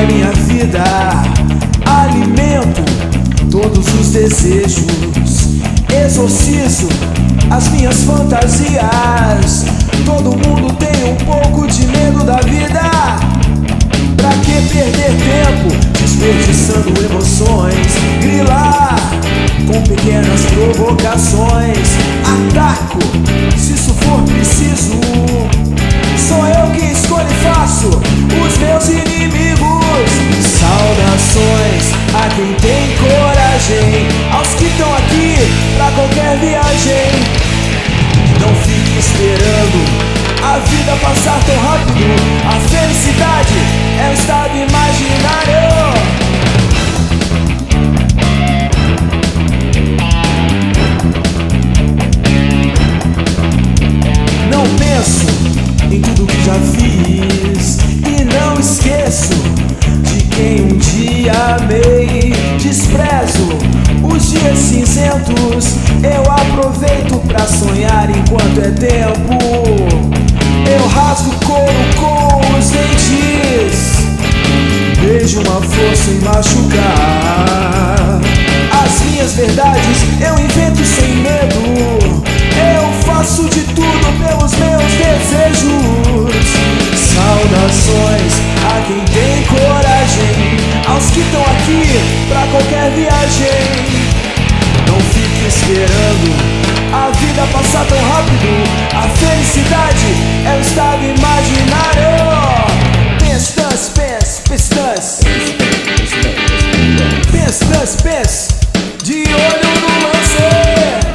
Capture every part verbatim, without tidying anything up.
minha vida, alimento todos os desejos, exorcizo as minhas fantasias. Todo mundo tem um pouco de medo da vida. Pra que perder tempo desperdiçando emoções? Grilar com pequenas provocações. Ataco se isso for preciso. Sou eu quem escolho e faço os meus inimigos. Saudações a quem tem coragem, aos que estão aqui pra qualquer viagem. Não fique esperando a vida passar tão rápido. A felicidade é um estado imaginário. Não penso em tudo que já fiz e não esqueço de quem um dia amei. Desprezo os dias cinzentos, eu aproveito pra sonhar enquanto é tempo. Eu rasgo o couro com os dentes, vejo uma força em machucar. As minhas verdades eu invento sem medo. Eu faço de tudo pelos meus desejos. Saudações a quem tem coragem, aos que estão aqui pra qualquer viagem. Não fique esperando a vida passar tão rápido. A felicidade é um estado imaginário. Pense, dance, pense, pense, dance. Pense, dance, pense. De olho no lance.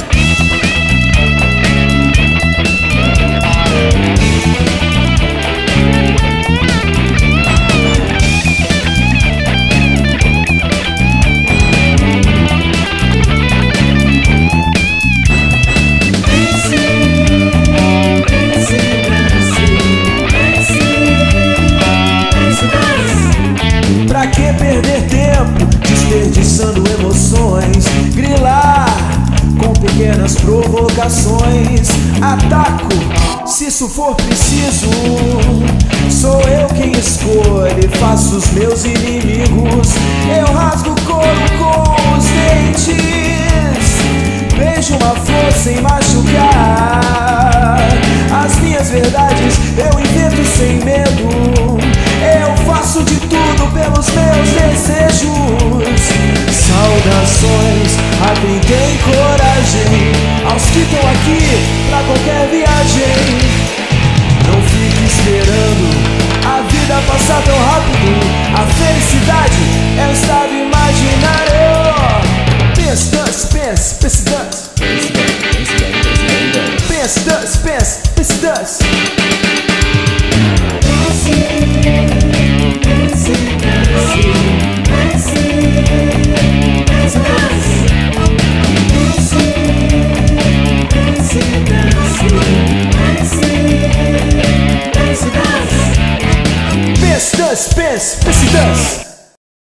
Pra que perder tempo desperdiçando emoções? Grilar com pequenas provocações. Ataco se isso for preciso. Sou eu quem escolhe e faço os meus inimigos. Eu rasgo o couro com os dentes, vejo uma força em machucar. As minhas verdades eu invento sem medo. Eu faço de tudo pelos meus desejos. Saudações a quem tem coragem, aos que estão aqui pra qualquer viagem. Não fique esperando a vida passar tão rápido.